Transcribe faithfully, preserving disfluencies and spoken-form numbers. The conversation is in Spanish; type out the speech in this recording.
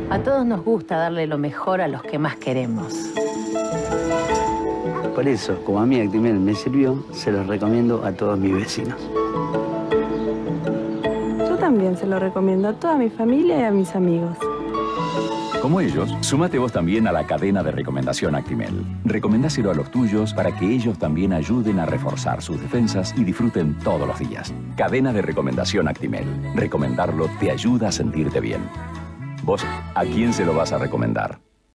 A todos nos gusta darle lo mejor a los que más queremos. Por eso, como a mí Actimel me sirvió, se los recomiendo a todos mis vecinos. Yo también se lo recomiendo a toda mi familia y a mis amigos. Como ellos, sumate vos también a la cadena de recomendación Actimel. Recomendáselo a los tuyos para que ellos también ayuden a reforzar sus defensas y disfruten todos los días. Cadena de recomendación Actimel. Recomendarlo te ayuda a sentirte bien. ¿Vos a quién se lo vas a recomendar?